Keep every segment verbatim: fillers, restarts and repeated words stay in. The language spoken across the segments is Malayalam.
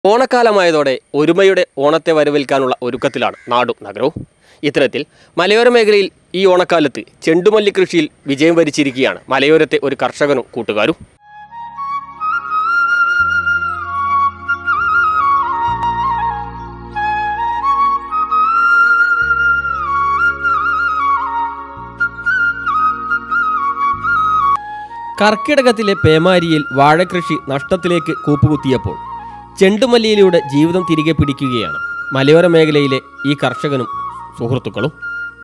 ഓണക്കാലമായതോടെ ഒരുമയുടെ ഓണത്തെ വരവേൽക്കാനുള്ള ഒരുക്കത്തിലാണ് നാടും നഗരവും. ഇത്തരത്തിൽ മലയോര മേഖലയിൽ ഈ ഓണക്കാലത്ത് ചെണ്ടുമല്ലി കൃഷിയിൽ വിജയം വരിച്ചിരിക്കുകയാണ് മലയോരത്തെ ഒരു കർഷകനും കൂട്ടുകാരും. കർക്കിടകത്തിലെ പേമാരിയിൽ വാഴകൃഷി നഷ്ടത്തിലേക്ക് കൂപ്പുകുത്തിയപ്പോൾ ചെണ്ടുമല്ലിയിലൂടെ ജീവിതം തിരികെ പിടിക്കുകയാണ് മലയോര മേഖലയിലെ ഈ കർഷകനും സുഹൃത്തുക്കളും.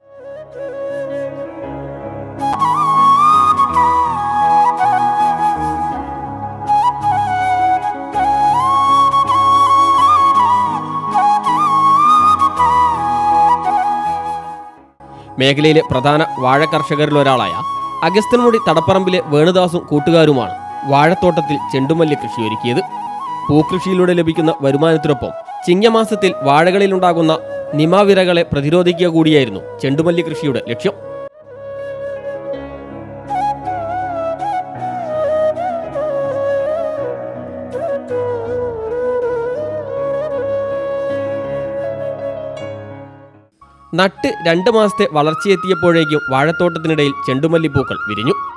മേഖലയിലെ പ്രധാന വാഴ കർഷകരിലൊരാളായ അഗസ്ത്യൻമുടി തടപ്പറമ്പിലെ വേണുദാസും കൂട്ടുകാരുമാണ് വാഴത്തോട്ടത്തിൽ ചെണ്ടുമല്ലി കൃഷി ഒരുക്കിയത്. പൂക്കൃഷിയിലൂടെ ലഭിക്കുന്ന വരുമാനത്തിനൊപ്പം ചിങ്ങമാസത്തിൽ വാഴകളിലുണ്ടാകുന്ന നിമാവിരകളെ പ്രതിരോധിക്കുക കൂടിയായിരുന്നു ചെണ്ടുമല്ലി കൃഷിയുടെ ലക്ഷ്യം. നട്ട് രണ്ട് മാസത്തെ വളർച്ചയെത്തിയപ്പോഴേക്കും വാഴത്തോട്ടത്തിനിടയിൽ ചെണ്ടുമല്ലിപ്പൂക്കൾ വിരിഞ്ഞു.